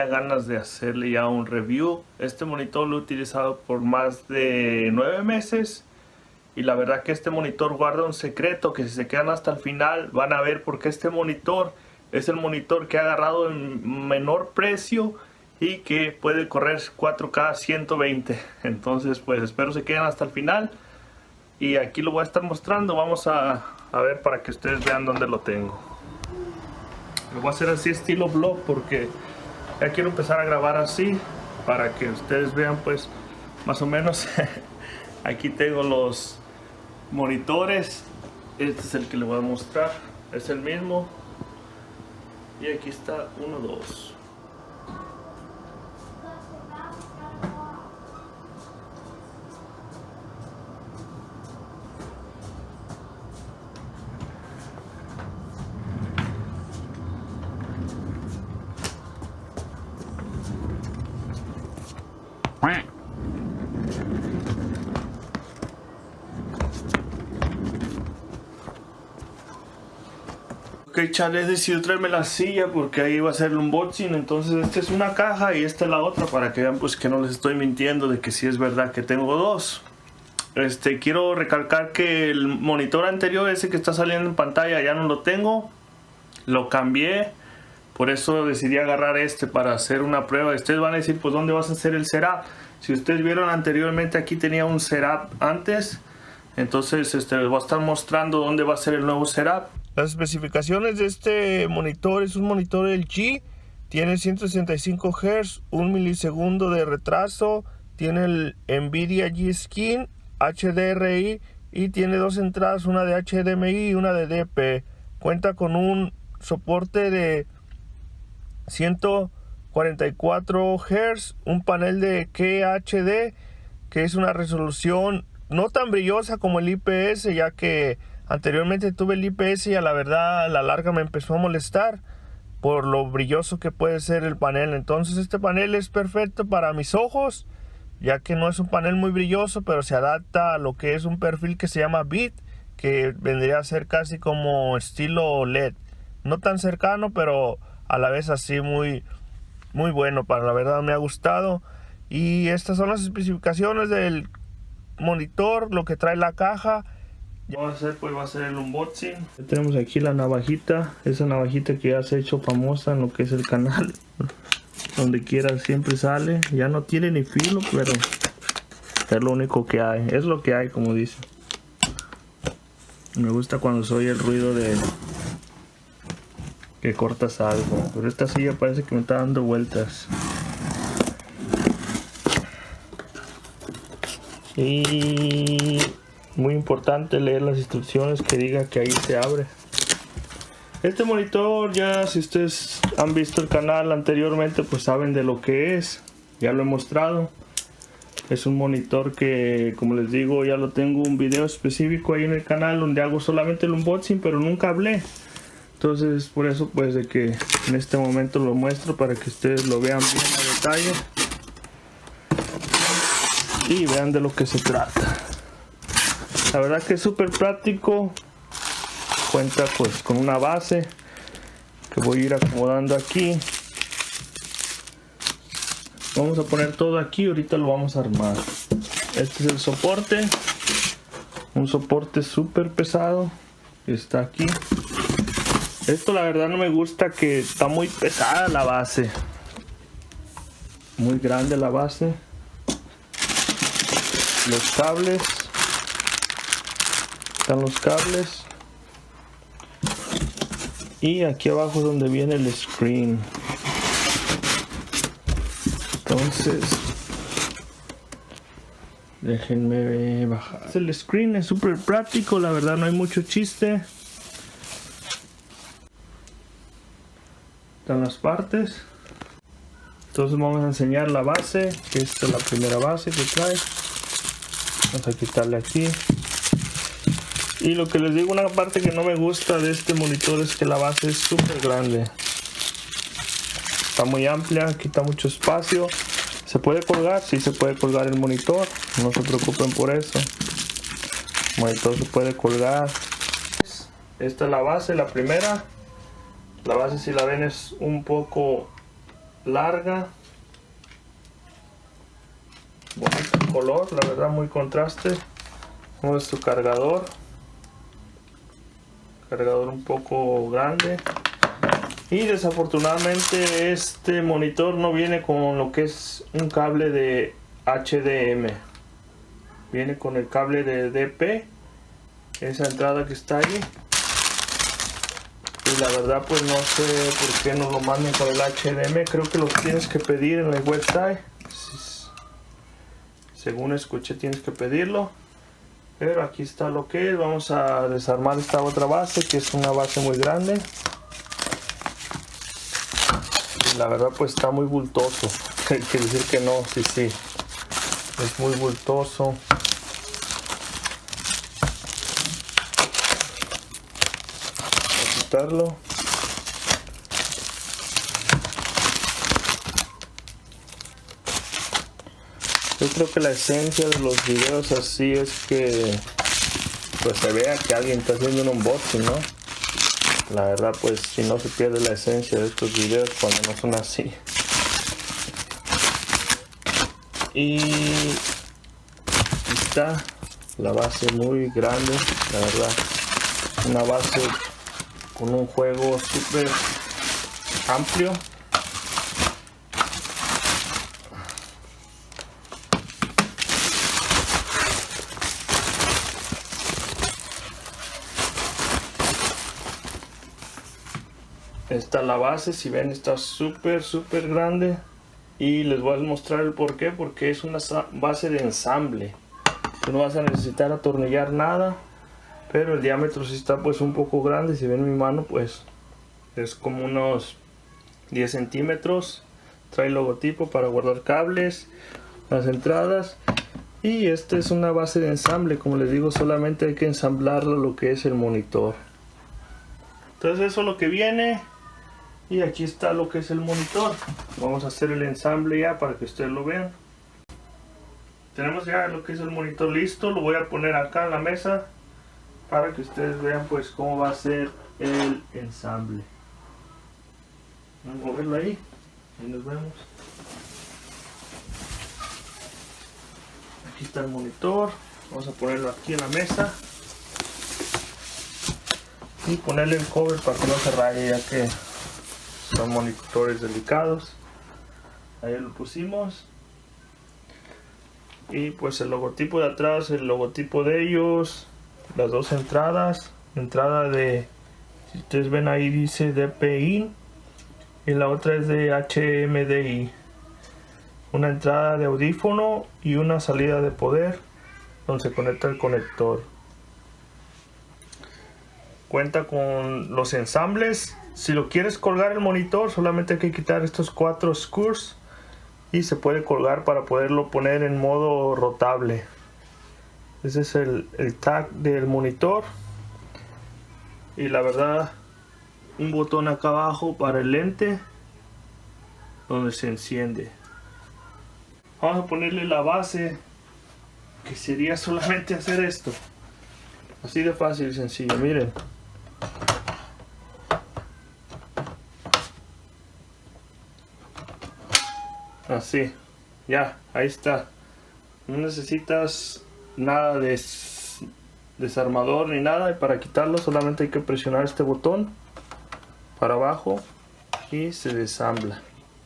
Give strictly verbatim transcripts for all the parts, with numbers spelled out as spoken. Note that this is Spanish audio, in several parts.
Ganas de hacerle ya un review. Este monitor lo he utilizado por más de nueve meses y la verdad que este monitor guarda un secreto que si se quedan hasta el final van a ver, porque este monitor es el monitor que ha agarrado en menor precio y que puede correr cuatro K ciento veinte. Entonces pues espero se queden hasta el final y aquí lo voy a estar mostrando. Vamos a, a ver para que ustedes vean dónde lo tengo. Lo voy a hacer así estilo vlog porque ya quiero empezar a grabar así para que ustedes vean pues más o menos. Aquí tengo los monitores. Este es el que les voy a mostrar, es el mismo. Y aquí está uno, dos. Ok, chale, decidido traerme la silla porque ahí va a ser el unboxing. Entonces esta es una caja y esta es la otra para que vean pues que no les estoy mintiendo, de que sí es verdad que tengo dos. Este, quiero recalcar que el monitor anterior, ese que está saliendo en pantalla, ya no lo tengo. Lo cambié, por eso decidí agarrar este para hacer una prueba. Ustedes van a decir pues ¿dónde vas a hacer el setup? Si ustedes vieron anteriormente, aquí tenía un setup antes. Entonces este, les voy a estar mostrando dónde va a ser el nuevo setup. Las especificaciones de este monitor: es un monitor L G, tiene ciento sesenta y cinco hertz, un milisegundo de retraso, tiene el Nvidia G-Skill H D R I y tiene dos entradas, una de H D M I y una de D P. Cuenta con un soporte de ciento cuarenta y cuatro hertz, un panel de Q H D que es una resolución no tan brillosa como el I P S, ya que anteriormente tuve el I P S y a la verdad a la larga me empezó a molestar por lo brilloso que puede ser el panel. Entonces este panel es perfecto para mis ojos, ya que no es un panel muy brilloso, pero se adapta a lo que es un perfil que se llama bit, que vendría a ser casi como estilo L E D, no tan cercano pero a la vez así muy muy bueno. Para la verdad me ha gustado. Y estas son las especificaciones del monitor, lo que trae la caja. Vamos a hacer pues va a ser el unboxing. Ya tenemos aquí la navajita, esa navajita que ya se ha hecho famosa en lo que es el canal. Donde quiera siempre sale. Ya no tiene ni filo, pero es lo único que hay, es lo que hay, como dice. Me gusta cuando se oye el ruido de que cortas algo, pero esta silla parece que me está dando vueltas. Y muy importante leer las instrucciones que diga que ahí se abre. Este monitor, ya si ustedes han visto el canal anteriormente pues saben de lo que es, ya lo he mostrado. Es un monitor que, como les digo, ya lo tengo un video específico ahí en el canal donde hago solamente el unboxing, pero nunca hablé. Entonces por eso pues de que en este momento lo muestro para que ustedes lo vean bien a detalle y vean de lo que se trata. La verdad que es súper práctico. Cuenta pues con una base que voy a ir acomodando aquí. Vamos a poner todo aquí, ahorita lo vamos a armar. Este es el soporte, un soporte súper pesado que está aquí. Esto la verdad no me gusta, que está muy pesada la base, muy grande la base. Los cables, están los cables, y aquí abajo es donde viene el screen. Entonces déjenme bajar. El screen es súper práctico, la verdad no hay mucho chiste. Están las partes. Entonces vamos a enseñar la base, que esta es la primera base que trae. Vamos a quitarle aquí. Y lo que les digo, una parte que no me gusta de este monitor es que la base es súper grande. Está muy amplia, quita mucho espacio. ¿Se puede colgar? Sí, se puede colgar el monitor, no se preocupen por eso. El monitor se puede colgar. Esta es la base, la primera. La base, si la ven, es un poco larga, bonito color, la verdad muy contraste. Como es su cargador, cargador un poco grande. Y desafortunadamente este monitor no viene con lo que es un cable de H D M, viene con el cable de D P, esa entrada que está ahí. Y la verdad pues no sé por qué no lo mandan con el H D M, creo que lo tienes que pedir en el website. Según escuché tienes que pedirlo. Pero aquí está lo que es. Vamos a desarmar esta otra base, que es una base muy grande. Y la verdad pues está muy bultoso. Hay que decir que no, sí, sí. Es muy bultoso. Voy a quitarlo. Yo creo que la esencia de los videos así es que pues se vea que alguien está haciendo un unboxing, ¿no? La verdad pues si no se pierde la esencia de estos videos cuando no son así. Y está la base muy grande, la verdad. Una base con un juego súper amplio. Esta la base, si ven está súper súper grande y les voy a mostrar el por qué, porque es una base de ensamble. Tú no vas a necesitar atornillar nada, pero el diámetro sí está pues un poco grande. Si ven mi mano pues es como unos diez centímetros. Trae logotipo para guardar cables, las entradas, y esta es una base de ensamble. Como les digo, solamente hay que ensamblarlo lo que es el monitor. Entonces eso es lo que viene. Y aquí está lo que es el monitor. Vamos a hacer el ensamble ya para que ustedes lo vean. Tenemos ya lo que es el monitor listo. Lo voy a poner acá en la mesa para que ustedes vean pues cómo va a ser el ensamble. Vamos a moverlo ahí. Ahí nos vemos. Aquí está el monitor. Vamos a ponerlo aquí en la mesa y ponerle el cover para que no se raye, ya que son monitores delicados. Ahí lo pusimos. Y pues el logotipo de atrás, el logotipo de ellos, las dos entradas, entrada de, si ustedes ven ahí dice D P I y la otra es de H M D I. Una entrada de audífono y una salida de poder donde se conecta el conector. Cuenta con los ensambles. Si lo quieres colgar el monitor, solamente hay que quitar estos cuatro screws y se puede colgar para poderlo poner en modo rotable. Ese es el, el tag del monitor. Y la verdad, un botón acá abajo para el lente donde se enciende. Vamos a ponerle la base, que sería solamente hacer esto. Así de fácil y sencillo, miren. Así, ya, ahí está. No necesitas nada de desarmador ni nada, y para quitarlo solamente hay que presionar este botón para abajo y se desambla.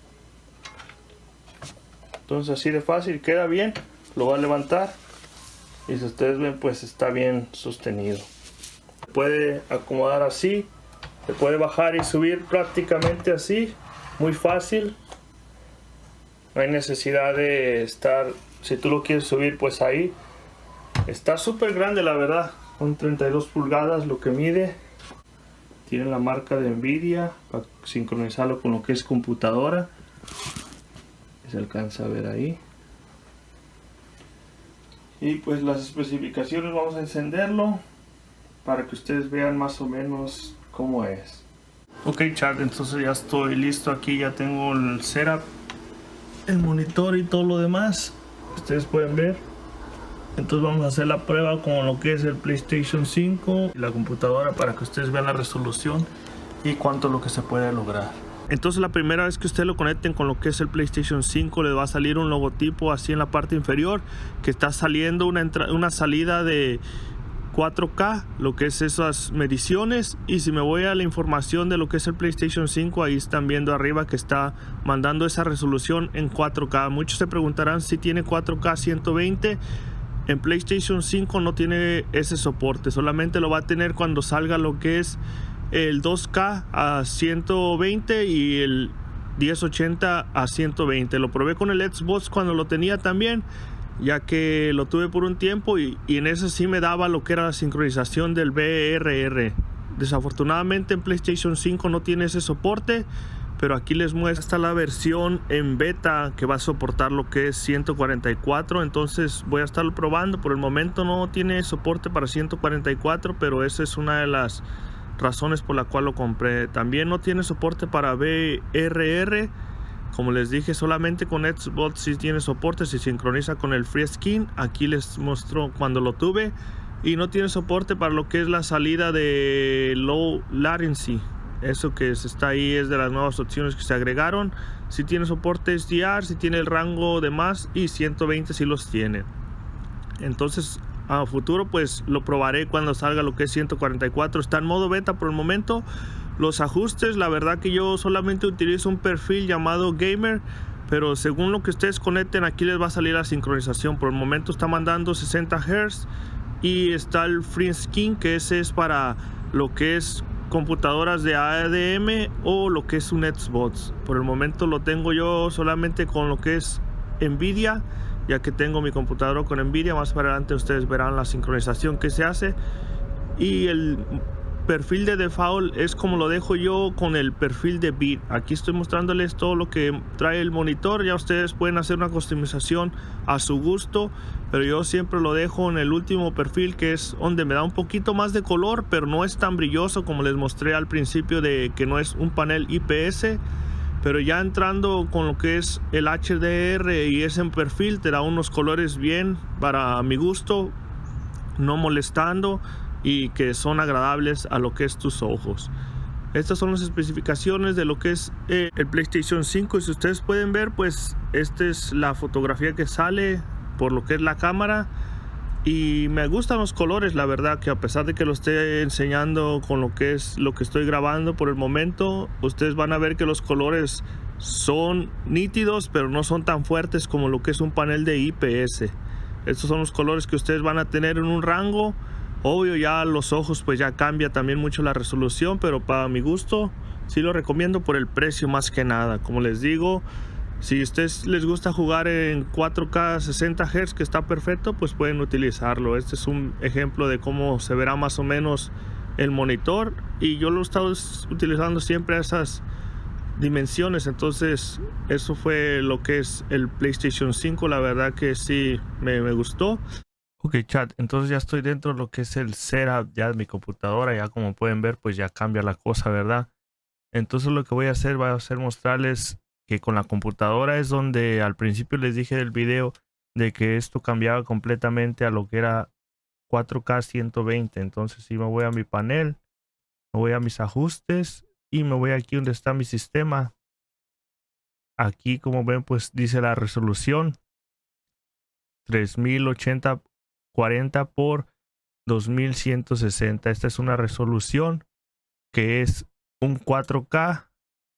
Entonces así de fácil, queda bien. Lo va a levantar y si ustedes ven pues está bien sostenido. Se puede acomodar así, se puede bajar y subir prácticamente así, muy fácil. No hay necesidad de estar, si tú lo quieres subir pues ahí. Está súper grande la verdad, son treinta y dos pulgadas lo que mide. Tiene la marca de Nvidia para sincronizarlo con lo que es computadora. Se alcanza a ver ahí. Y pues las especificaciones, vamos a encenderlo para que ustedes vean más o menos cómo es. Ok chat, entonces ya estoy listo aquí, ya tengo el setup, el monitor y todo lo demás. Ustedes pueden ver. Entonces vamos a hacer la prueba con lo que es el PlayStation cinco y la computadora para que ustedes vean la resolución y cuánto es lo que se puede lograr. Entonces la primera vez que ustedes lo conecten con lo que es el PlayStation cinco, les va a salir un logotipo así en la parte inferior que está saliendo una, una salida de cuatro K, lo que es esas mediciones. Y si me voy a la información de lo que es el PlayStation cinco, ahí están viendo arriba que está mandando esa resolución en cuatro K. Muchos se preguntarán si tiene cuatro K ciento veinte. En PlayStation cinco no tiene ese soporte, solamente lo va a tener cuando salga lo que es el dos K a ciento veinte y el diez ochenta a ciento veinte. Lo probé con el Xbox cuando lo tenía también, ya que lo tuve por un tiempo y, y en eso sí me daba lo que era la sincronización del V R R. Desafortunadamente en PlayStation cinco no tiene ese soporte, pero aquí les muestra hasta la versión en beta que va a soportar lo que es ciento cuarenta y cuatro. Entonces voy a estarlo probando. Por el momento no tiene soporte para ciento cuarenta y cuatro, pero esa es una de las razones por la cual lo compré. También no tiene soporte para V R R. Como les dije, solamente con Xbox sí tiene soporte, se sincroniza con el FreeSkin. Aquí les mostró cuando lo tuve. Y no tiene soporte para lo que es la salida de Low Latency. Eso que está ahí es de las nuevas opciones que se agregaron. Si tiene soporte H D R, si tiene el rango de más, y ciento veinte si los tiene. Entonces a futuro pues lo probaré cuando salga lo que es ciento cuarenta y cuatro. Está en modo beta por el momento. Los ajustes, la verdad que yo solamente utilizo un perfil llamado Gamer, pero según lo que ustedes conecten aquí les va a salir la sincronización. Por el momento está mandando sesenta hertz y está el FreeSkin, que ese es para lo que es computadoras de A D M o lo que es un Xbox. Por el momento lo tengo yo solamente con lo que es Nvidia, ya que tengo mi computadora con Nvidia. Más para adelante ustedes verán la sincronización que se hace. Y el perfil de default es como lo dejo yo con el perfil de bit. Aquí estoy mostrándoles todo lo que trae el monitor. Ya ustedes pueden hacer una customización a su gusto, pero yo siempre lo dejo en el último perfil, que es donde me da un poquito más de color, pero no es tan brilloso como les mostré al principio, de que no es un panel I P S. Pero ya entrando con lo que es el H D R y ese perfil, te da unos colores bien para mi gusto, no molestando, y que son agradables a lo que es tus ojos. Estas son las especificaciones de lo que es eh, el PlayStation cinco. Y si ustedes pueden ver, pues esta es la fotografía que sale por lo que es la cámara. Y me gustan los colores, la verdad, que a pesar de que lo esté enseñando con lo que es lo que estoy grabando por el momento, ustedes van a ver que los colores son nítidos, pero no son tan fuertes como lo que es un panel de I P S. Estos son los colores que ustedes van a tener en un rango. Obvio, ya los ojos pues ya cambia también mucho la resolución, pero para mi gusto sí lo recomiendo por el precio más que nada. Como les digo, si a ustedes les gusta jugar en cuatro K sesenta hertz, que está perfecto, pues pueden utilizarlo. Este es un ejemplo de cómo se verá más o menos el monitor, y yo lo he estado utilizando siempre a esas dimensiones. Entonces eso fue lo que es el PlayStation cinco. La verdad que sí me, me gustó. Ok, chat, entonces ya estoy dentro de lo que es el setup ya de mi computadora. Ya como pueden ver, pues ya cambia la cosa, ¿verdad? Entonces lo que voy a hacer va a ser mostrarles que con la computadora es donde al principio les dije del video de que esto cambiaba completamente a lo que era cuatro K ciento veinte. Entonces si me voy a mi panel, me voy a mis ajustes y me voy aquí donde está mi sistema. Aquí como ven pues dice la resolución tres mil ochenta cuarenta por dos mil ciento sesenta. Esta es una resolución que es un cuatro K,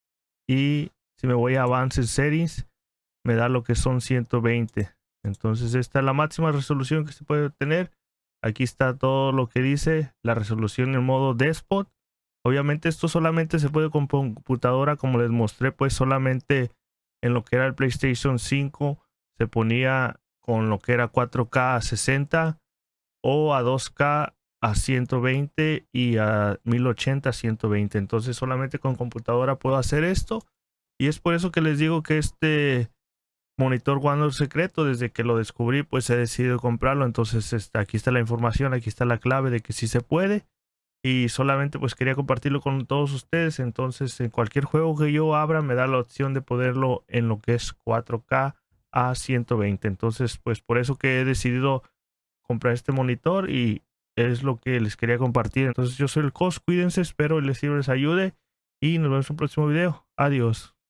y si me voy a Advanced Settings me da lo que son ciento veinte. Entonces esta es la máxima resolución que se puede obtener. Aquí está todo lo que dice la resolución en modo Desktop. Obviamente esto solamente se puede con computadora, como les mostré, pues solamente en lo que era el PlayStation cinco se ponía con lo que era cuatro K a sesenta o a dos K a ciento veinte y a mil ochenta a ciento veinte. Entonces solamente con computadora puedo hacer esto, y es por eso que les digo que este monitor guarda un secreto. Desde que lo descubrí pues he decidido comprarlo. Entonces este, aquí está la información, aquí está la clave de que sí se puede, y solamente pues quería compartirlo con todos ustedes. Entonces en cualquier juego que yo abra me da la opción de poderlo en lo que es cuatro K a ciento veinte. Entonces pues por eso que he decidido comprar este monitor, y es lo que les quería compartir. Entonces yo soy el Cos, cuídense, espero les sirva, les ayude, y nos vemos en un próximo video. Adiós.